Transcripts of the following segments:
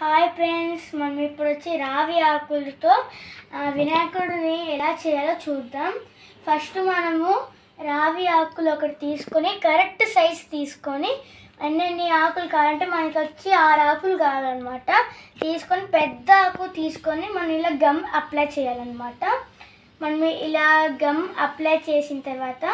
Hi friends, మనం ఇప్పుడు వచ్చి రావి ఆకులతో వినాయకుడిని ఎలా చేయాలో చూద్దాం. ఫస్ట్ మనము రావి ఆకులు ఒకటి తీసుకొని కరెక్ట్ సైజ్ తీసుకొని ఎన్ని ఆకులు కావాలంటే మనకి వచ్చి 6 ఆకులు కావాలన్నమాట. తీసుకొని పెద్ద ఆకు తీసుకొని మనం ఇలా గమ్ అప్లై చేయాలన్నమాట. మనం ఇలా గమ్ అప్లై చేసిన తర్వాత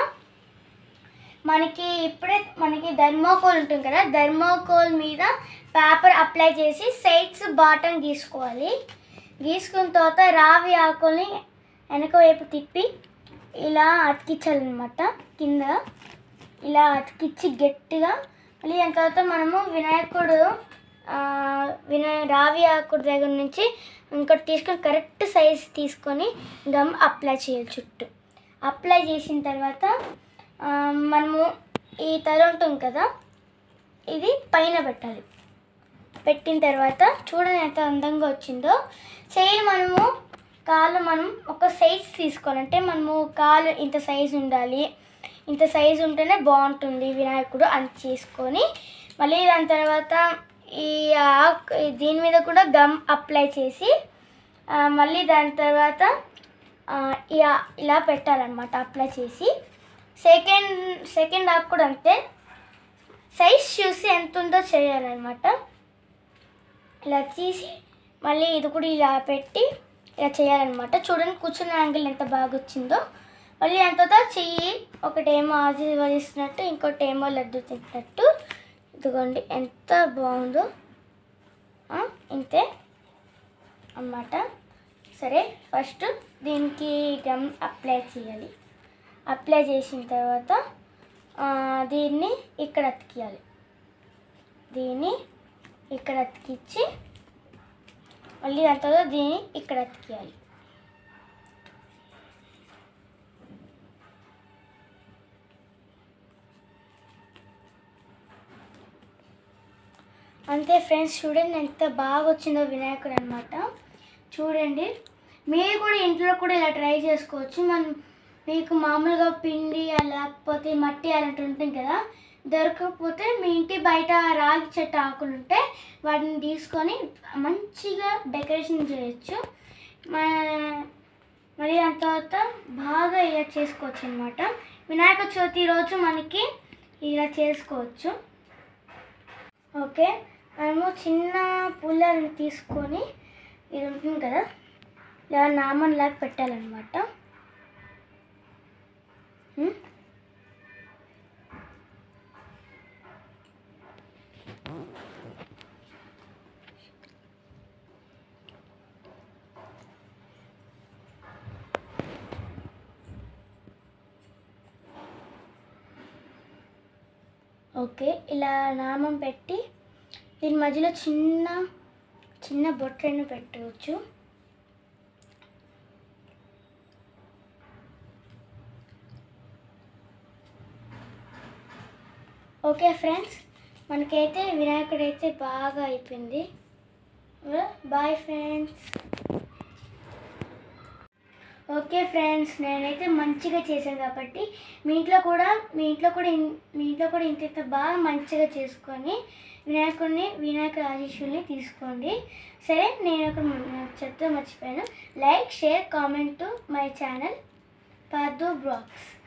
మనకి థర్మోకోల్ ఉంటుంది కదా, థర్మోకోల్ మీద పేపర్ అప్లై చేసి సైడ్స్ బాటమ్ గీసుకోవాలి. గీసుకున్న తర్వాత రావి ఆకుల్ని వెనక వైపు తిప్పి ఇలా అతికించాలన్నమాట. కింద ఇలా అతికించి గట్టిగా మళ్ళీ దాని తర్వాత మనము రావి ఆకుడు దగ్గర నుంచి ఇంకోటి తీసుకొని కరెక్ట్ సైజ్ తీసుకొని గమ్ అప్లై చేయాలి. చుట్టూ అప్లై చేసిన తర్వాత మనము ఈ తల ఉంటుంది కదా, ఇది పైన పెట్టాలి. పెట్టిన తర్వాత చూడండి ఎంత అందంగా వచ్చిందో. కాలు మనం ఒక సైజ్ తీసుకోవాలంటే మనము కాలు ఇంత సైజు ఉండాలి, ఇంత సైజు ఉంటేనే బాగుంటుంది వినాయకుడు అని చేసుకొని మళ్ళీ దాని తర్వాత దీని మీద కూడా గమ్ అప్లై చేసి మళ్ళీ దాని తర్వాత ఇలా పెట్టాలన్నమాట. అప్లై చేసి సెకండ్ ఆకు కూడా అంతే సైజ్ చూసి ఎంత ఉందో చేయాలన్నమాట. ఇలా తీసి మళ్ళీ ఇది కూడా ఇలా పెట్టి ఇలా చేయాలన్నమాట. చూడండి కూర్చున్న యాంగిల్ ఎంత బాగా వచ్చిందో. మళ్ళీ అంతతో చెయ్యి ఒకటేమో ఆశీర్వదిస్తున్నట్టు, ఇంకోటేమో లడ్డు తింటున్నట్టు. ఇదిగోండి ఎంత బాగుందో, ఇంతే అన్నమాట. సరే, ఫస్ట్ దీనికి గమ్ అప్లై చేయాలి. అప్లై చేసిన తర్వాత దీన్ని ఇక్కడ అతికియాలి. దీన్ని ఇక్కడ అతికించి మళ్ళీ దాని తర్వాత దీన్ని ఇక్కడ అతికియాలి. అంతే ఫ్రెండ్స్, చూడండి ఎంత బాగా వచ్చిందో వినాయకుడు అన్నమాట. చూడండి, మీరు కూడా ఇంట్లో కూడా ఇలా ట్రై చేసుకోవచ్చు. మీకు మామూలుగా పిండి లేకపోతే మట్టి అలాంటి ఉంటుంది కదా, దొరకకపోతే మీ ఇంటి బయట రాగి చెట్టు ఆకులు ఉంటే వాటిని తీసుకొని మంచిగా డెకరేషన్ చేయొచ్చు. మరి దాని తర్వాత బాగా ఇలా చేసుకోవచ్చు అన్నమాట. వినాయక చవితి రోజు మనకి ఇలా చేసుకోవచ్చు. ఓకే, మనము చిన్న పుల్లలను తీసుకొని ఇది ఉంటుంది కదా, ఇలా నామంలాగా పెట్టాలన్నమాట. ఓకే, ఇలా నామం పెట్టి దీని మధ్యలో చిన్న బొట్టను పెట్టవచ్చు. ఓకే ఫ్రెండ్స్, మనకైతే వినాయకుడు అయితే బాగా అయిపోయింది. Bye friends. ఓకే ఫ్రెండ్స్, నేనైతే మంచిగా చేశాను కాబట్టి మీ ఇంట్లో కూడా ఇంత బాగా మంచిగా చేసుకొని వినాయక ఆశీస్సుల్ని తీసుకోండి. సరే, నేను ఒక చెప్తే మర్చిపోయాను. Like, share, comment to my channel పాదు బ్లాగ్స్.